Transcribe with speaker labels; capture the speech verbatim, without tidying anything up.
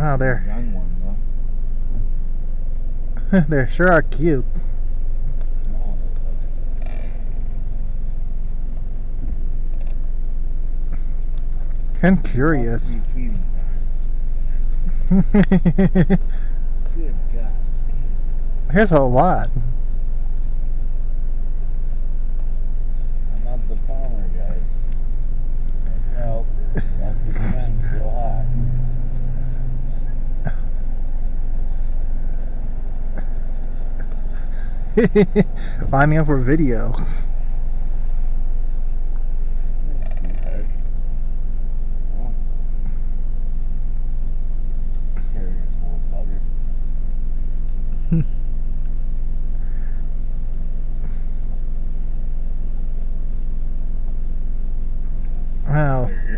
Speaker 1: Wow, they're
Speaker 2: Young one
Speaker 1: they sure are cute.
Speaker 2: though. Small though.
Speaker 1: I'm curious.
Speaker 2: Must be feeding time. Good God.
Speaker 1: Here's a lot.
Speaker 2: I'm not the farmer, guys. Like, well, that's the fence so high.
Speaker 1: Lining up for video.
Speaker 2: Sweetheart. Oh. Carrier's little bugger.
Speaker 1: Wow.
Speaker 2: There